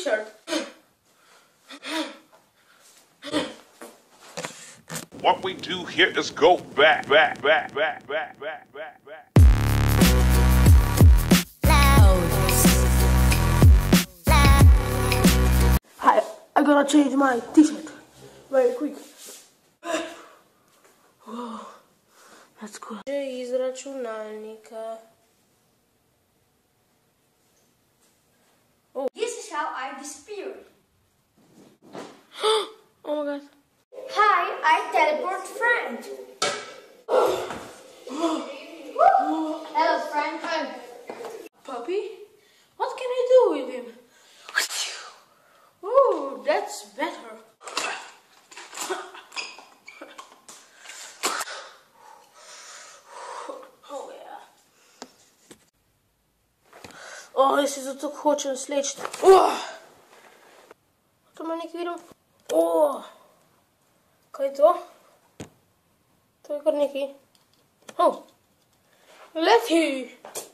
t-shirt. What we do here is go back. Hi, I gotta change my t-shirt very quick. Whoa, that's good. Iz računalnika. Oh. This is how I disappear. Oh my god. Hi, I teleport friend. Hello, friend. Puppy? What can I do with him? Oh, that's better. Oh yeah. Oh, jaz si zato hočem sleči. To me nekaj vidim. Kaj je to? To je kar nekaj. Leti!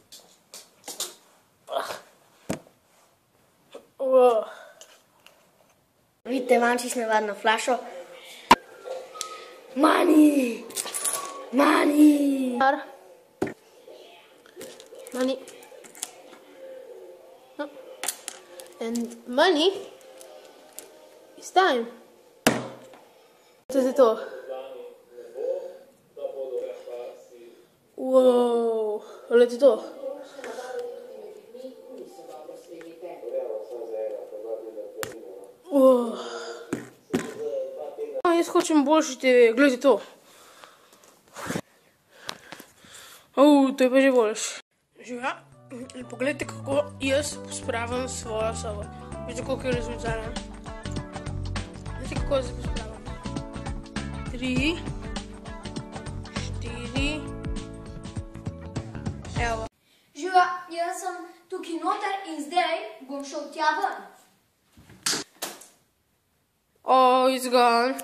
Vidite, imam čisto navadno flašo. Money! Money! Money. And money is time. To je to. Wow, gledajte to. Wow. Jaz hočem boljši TV, gledajte to. To je pa že boljš. Živa, pogledajte kako jaz pospravim svojo sobo. Vidite koliko je rezultata. Vidite kako jaz pospravim. 3, 4, evo. Živa, jaz sem tukaj noter in zdaj bom šel tja ven. Oh, he's gone.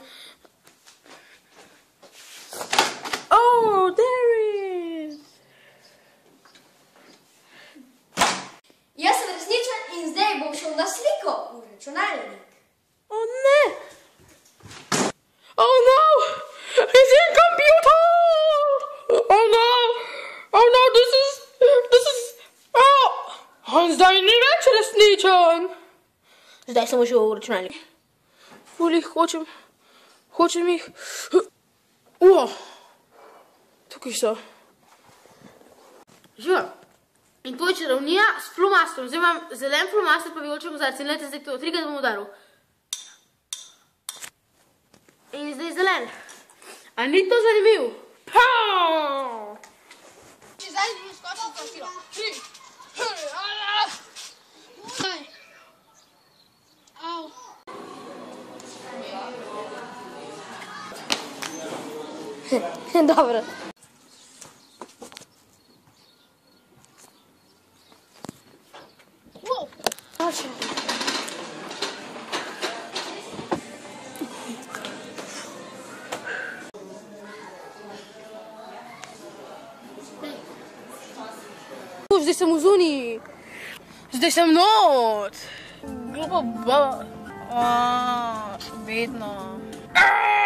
Oh, there he is. Jaz sem resničen in zdaj bom šel na sliko v računalnik. Oh, ne. Oh, no. He's in computer. Oh, no. Oh, no, this is, oh, zdaj ni več resničen. Zdaj sem šel v računalnik. Ful jih hočem jih. Tukaj so. Živa. In to je čarovnija s flomastrom. Zdaj imam zelen flomaster pa vijoličen kozarec. In gledajte, zdaj to 3-krat bom udaril. In zdaj zelen. A ni to zanimiv? Paaaaaa! Zdaj bom skočil to silo. 3. Au. Dobro. Zdaj sem v zuni. Zdaj sem not. Glupa baba. Vedno.